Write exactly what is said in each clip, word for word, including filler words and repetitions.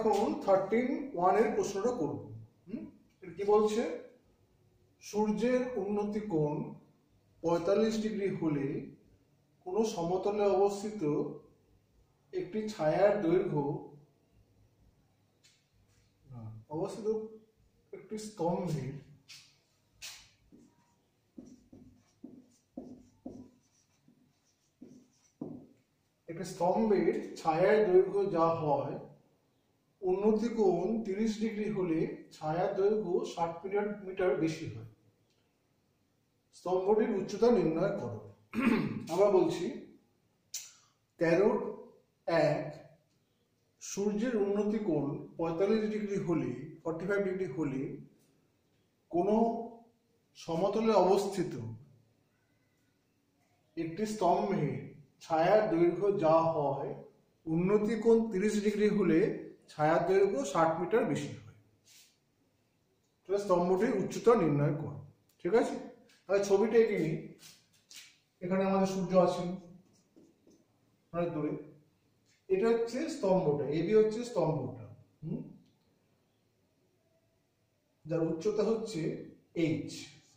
এখন thirteen one এর প্রশ্নটা করব। হুম কি বলছে, সূর্যের উন্নতি কোণ পঁয়তাল্লিশ ডিগ্রি হলে কোনো সমতলে অবস্থিত একটি ছায়ার দৈর্ঘ্য অবস্থিত একটি স্তম্ভের একটি স্তম্ভের ছায়ার দৈর্ঘ্য যা হয়, উন্নতি কোণ তিরিশ ডিগ্রি হলে ছায়ার দৈর্ঘ্য ষাট মিটার বেশি হয়। স্তম্ভটির উচ্চতা নির্ণয় করো। আমরা বলছি তেরো এক সূর্যের উন্নতি কোণ পঁয়তাল্লিশ ডিগ্রি হলে ফর্টি ফাইভ ডিগ্রি হলে কোনো সমতলে অবস্থিত একটি স্তম্ভের ছায়ার দৈর্ঘ্য যা হয়, উন্নতি কোণ তিরিশ ডিগ্রি হলে ছায়ার দৈর্ঘ্য ষাট মিটার বেশি হয়। তাহলে স্তম্ভটির উচ্চতা নির্ণয় করো। ঠিক আছে, তাহলে ছবিটা এঁকে নিই। এখানে আমাদের সূর্য আছে অনেক দূরে, এটা হচ্ছে স্তম্ভটা, এবি হচ্ছে স্তম্ভটা, হুম যার উচ্চতা হচ্ছে এইচ।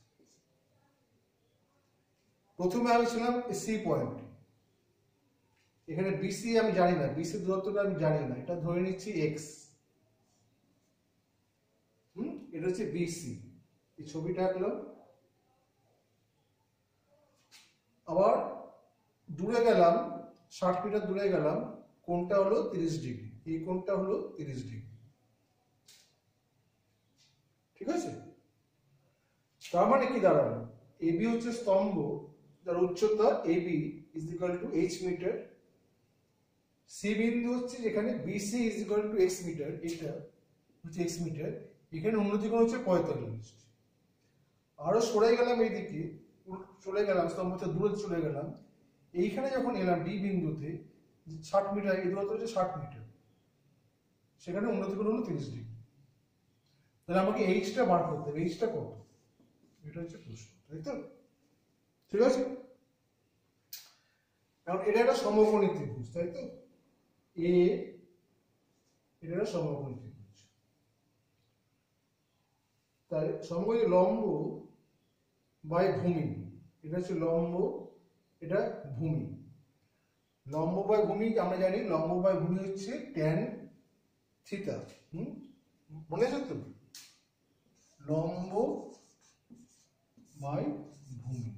প্রথমে আমি ছিলাম সি পয়েন্ট, এখানে বিসি আমি জানি না, বিসি দূরত্বটা আমি জানি না, এটা ধরে নিচ্ছি এক্স। হুম এটা হচ্ছে বিসি, এই ছবিটা আঁকলাম। আবার দূরে গেলাম, ষাট মিটার দূরে গেলাম, কোণটা হলো তিরিশ ডিগ্রি, এই কোণটা হলো তিরিশ ডিগ্রি। ঠিক আছে, তার মানে কি দাঁড়ালো, এবি হচ্ছে স্তম্ভ যার উচ্চতা A B is equal to H metre, C বিন্দু হচ্ছে যেখানে B C is equal to X metre, এটা হচ্ছে এক্স মিটার, এখানে উন্নতি কোণ হচ্ছে পঁয়তাল্লিশ। আরো সরে গেলাম এইদিকে, চলে গেলাম স্তম্ভ থেকে দূরে চলে গেলাম, এইখানে যখন এলাম ডি বিন্দুতে ষাট মিটার, এই দূরত্ব হচ্ছে ষাট মিটার, সেখানে উন্নতি কোণ হলো তিরিশ ডিগ্রি। তাহলে আমাকে এইচটা বার করতে হবে, এইচটা কত, এটা হচ্ছে প্রশ্ন, তাই তো? ঠিক আছে, এখন এটা একটা সমকোণী ত্রিভুজ, তাই তো? এ এটা একটা সমকোণী ত্রিভুজ, তাই সমকোণী লম্ব বাই ভূমি, এটা হচ্ছে লম্ব, এটা ভূমি। লম্ব বাই ভূমি আমরা জানি, লম্ব বাই ভূমি হচ্ছে ট্যান থিটা। হুম মনে আছে তো, লম্ব বাই ভূমি।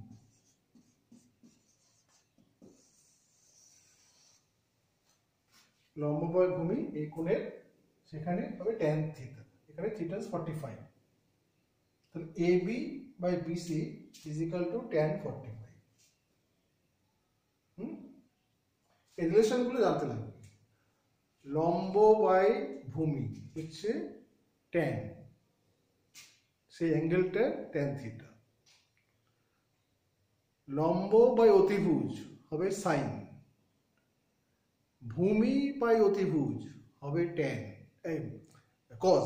লম্ব বাই ভূমি এই কোণের, সেখানে হবে ট্যান থিটা, এখানে থিটা ফর্টি ফাইভ। তাহলে A B by B C is equal to tan forty five. Hmm এই রিলেশনগুলো জানতে লাগবে। লম্ব বাই ভূমি হচ্ছে ট্যান, সেই অ্যাঙ্গেলটা ট্যান থিটা। লম্ব বাই অতিভুজ হবে সাইন, ভূমি বাই অতিভুজ হবে ট্যান কজ।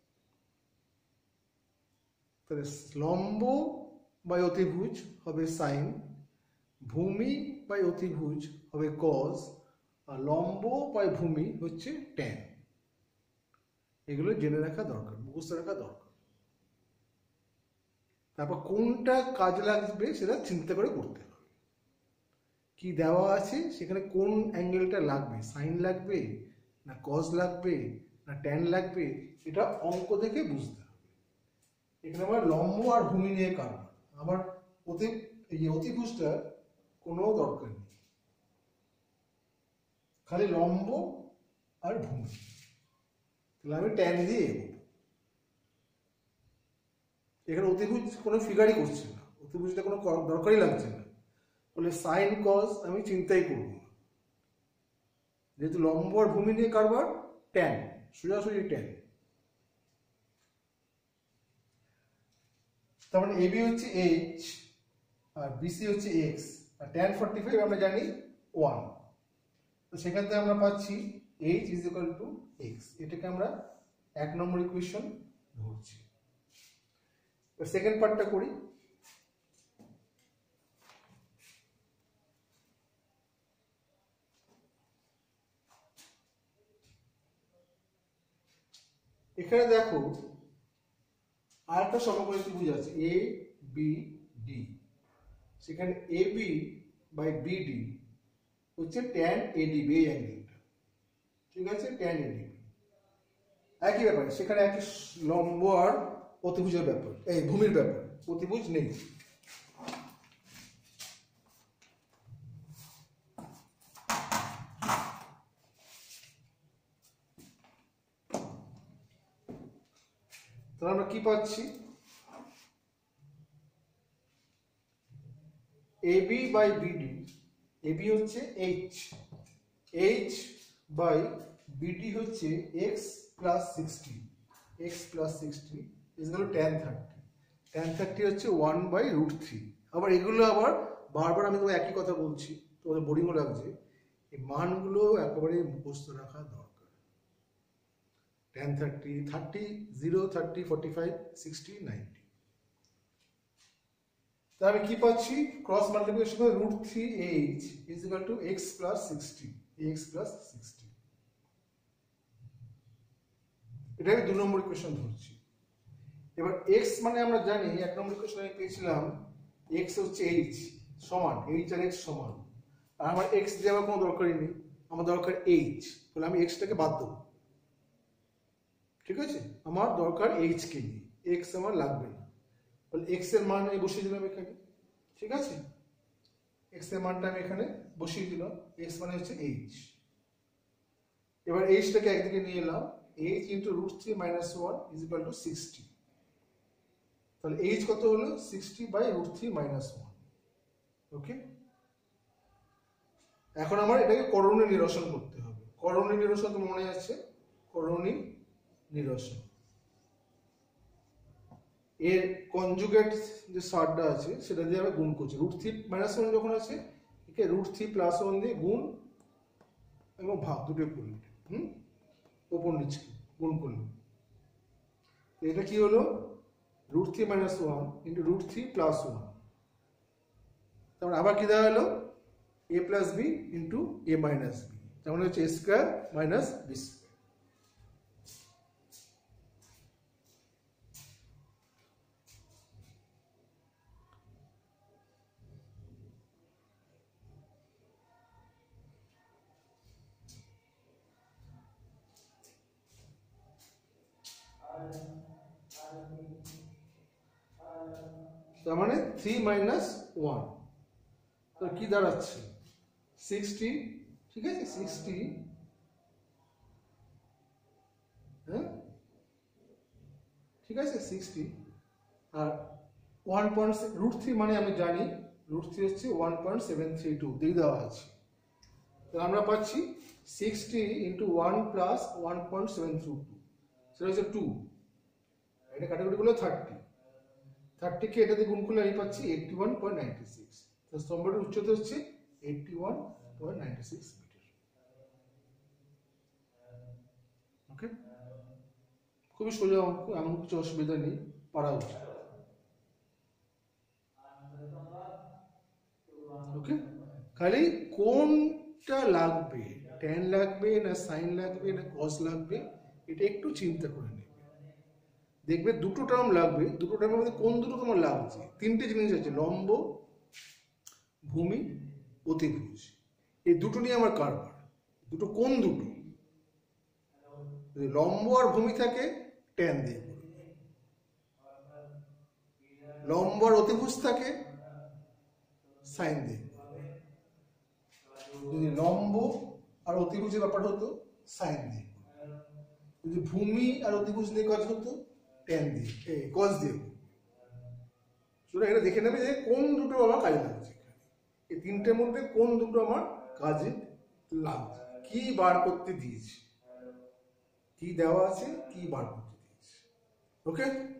তাহলে লম্ব বাই অতিভুজ হবে সাইন, ভূমি বাই অতিভুজ হবে কজ, আর লম্ব বাই ভূমি হচ্ছে ট্যান। এগুলো জেনে রাখা দরকার, মুখস্থ রাখা দরকার। তারপর কোনটা কাজ লাগবে সেটা চিন্তা করে করতে হবে। কি দেওয়া আছে সেখানে কোন অ্যাঙ্গেলটা লাগবে, সাইন লাগবে না কজ লাগবে না ট্যান লাগবে, এটা অঙ্ক দেখে বুঝতে হবে। এখানে আমার লম্ব আর ভূমি নিয়ে কারণ, আমার অতি এই অতিভুজটা কোনো দরকার নেই, খালি লম্ব আর ভূমি। তাহলে আমি ট্যান দিয়ে এগোবো। এখানে অতিভুজ কোনো ফিগারই করছে না, অতিভুজটা কোনো দরকারই লাগছে না, বলে সাইন কজ আমি চিন্তাই করব না, যেহেতু লম্ব আর ভূমি নিয়ে কারবার, ট্যান সোজাসুজি ট্যান। তার মানে এবি হচ্ছে এইচ আর বিসি হচ্ছে এক্স, আর ট্যান ফর্টি ফাইভ আমরা জানি ওয়ান। তো সেখান থেকে আমরা পাচ্ছি h is equal to x, এটাকে আমরা এক নম্বর ইকুয়েশন ধরছি। সেকেন্ড পার্টটা করি। এখানে দেখো আরেকটা সমকোণী ত্রিভুজ আছে এ বি ডি, সেখানে এ বি বাই বিডি হচ্ছে ট্যান এডিবি এই অ্যাঙ্গেলটা, ঠিক আছে, ট্যান এডিবি। একই ব্যাপার, সেখানে একই লম্ব আর অতিভুজের ব্যাপার, এই ভূমির ব্যাপার, অতিভুজ নেই। তাহলে আমরা কি পাচ্ছি, এবি বাই বিডি, এবি হচ্ছে এইচ, এইচ বাই বিডি হচ্ছে x plus sixty, x plus sixty is equal tan thirty, tan thirty হচ্ছে ওয়ান বাই রুট থ্রি। আবার এগুলো আবার বারবার আমি তোমার একই কথা বলছি, তোমাদের বোরিংও লাগছে, এই মানগুলো একেবারে মুখস্থ রাখা দরকার। Tan thirty, thirty, zero, thirty, forty five, sixty, ninety. তা আমি কি পাচ্ছি, ক্রস মাল্টিপ্লিকেশন করে root three h is equal to x plus sixty, x plus sixty. এটা আমি দু নম্বর ইকুয়েশন ধরছি। এবার এক্স মানে আমরা জানি, এক নম্বর ইকুয়েশন আমি পেয়েছিলাম এক্স হচ্ছে এইচ সমান, এইচ আর এক্স সমান, আর আমার এক্স দেওয়ার কোনো দরকারই নেই, আমার দরকার এইচ, তাহলে আমি এক্সটাকে বাদ দেবো, ঠিক আছে, আমার দরকার এইচ কে নিয়ে, এক্স আমার লাগবে না, তাহলে এক্স এর মান আমি বসিয়ে দিলাম এখানে, ঠিক আছে, এক্স এর মানটা আমি এখানে বসিয়ে দিলাম, এক্স মানে হচ্ছে এইচ। এবার এইচটাকে একদিকে নিয়ে এলাম, h into root three minus one is equal to sixty, তাহলে এইচ কত হলো, sixty by root three minus one. Okay, এখন আমার এটাকে করণীয় নিরসন করতে হবে। করণীয় নিরসন তো মনে আছে, করণীয় নিরসন এর কনজুগেট যে সারটা আছে সেটা দিয়ে আমরা গুণ করছি, রুট থ্রি মাইনাস ওয়ান যখন আছে একে রুট থ্রি প্লাস ওয়ান দিয়ে গুণ এবং ভাগ দুটো করলে, হুম, ওপর নিচে গুণ করলে এটা কি হলো, root three minus one into root three plus one, তারপর আবার কি দেওয়া হলো, A plus B into A minus B, তার মানে হচ্ছে A square minus B square. তার মানে থ্রি মাইনাস ওয়ান, তো কি দাঁড়াচ্ছে সিক্সটি, ঠিক আছে, সিক্সটি, হ্যাঁ ঠিক আছে সিক্সটি, আর ওয়ান পয়েন্ট রুট থ্রি মানে আমি জানি রুট থ্রি হচ্ছে one point seven three two দিয়ে দেওয়া আছে, তো আমরা পাচ্ছি sixty into one plus one point seven three two, সেটা হচ্ছে টু, এটা কাটাকুটি করলে থার্টি, থার্টিকে এটা দিয়ে গুণ করলে আমি পাচ্ছি eighty one point ninety six, তো স্তম্ভটির উচ্চতা হচ্ছে eighty one point ninety six metre. Okay, খুবই সোজা অঙ্ক, এমন কিছু অসুবিধা নেই, পারা উচিত। ওকে, খালি কোনটা লাগবে, ট্যান লাগবে না সাইন লাগবে না কস লাগবে, এটা একটু চিন্তা করে নেবে, দেখবে দুটো টার্ম লাগবে, দুটো টার্মের মধ্যে কোন দুটো তোমার লাগছে, তিনটে জিনিস আছে, লম্ব, ভূমি, অতিভুজ, এই দুটো নিয়ে আমার কারবার, দুটো কোন দুটো, যদি লম্ব আর ভূমি থাকে ট্যান দিয়ে করবে, লম্ব আর অতিভুজ থাকে সাইন দিয়ে করবে, যদি লম্ব আর অতিভুজের ব্যাপার হতো সাইন দিয়ে করবে, যদি ভূমি আর অতিভুজ নিয়ে কাজ হতো ট্যান দিয়ে, এই কস দিয়ে করবে। সুতরাং এটা দেখে নেবে যে কোন দুটো আমার কাজে লাগছে, এই তিনটের মধ্যে কোন দুটো আমার কাজে লাগছে, কি বার করতে দিয়েছে, কি দেওয়া আছে, কি বার করতে দিয়েছে। ওকে।